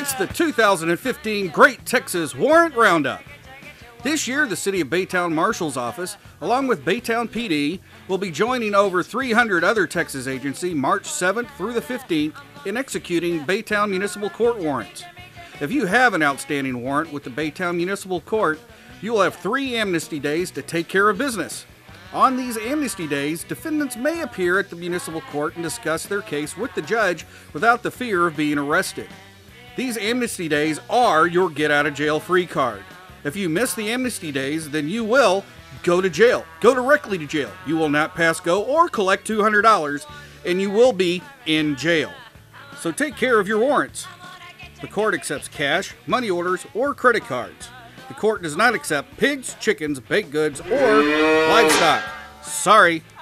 It's the 2015 Great Texas Warrant Roundup. This year, the City of Baytown Marshal's Office, along with Baytown PD, will be joining over 300 other Texas agencies March 7th through the 15th in executing Baytown Municipal Court warrants. If you have an outstanding warrant with the Baytown Municipal Court, you will have 3 amnesty days to take care of business. On these amnesty days, defendants may appear at the municipal court and discuss their case with the judge without the fear of being arrested. These amnesty days are your get-out-of-jail-free card. If you miss the amnesty days, then you will go to jail. Go directly to jail. You will not pass go or collect $200, and you will be in jail. So take care of your warrants. The court accepts cash, money orders, or credit cards. The court does not accept pigs, chickens, baked goods, or livestock. Sorry.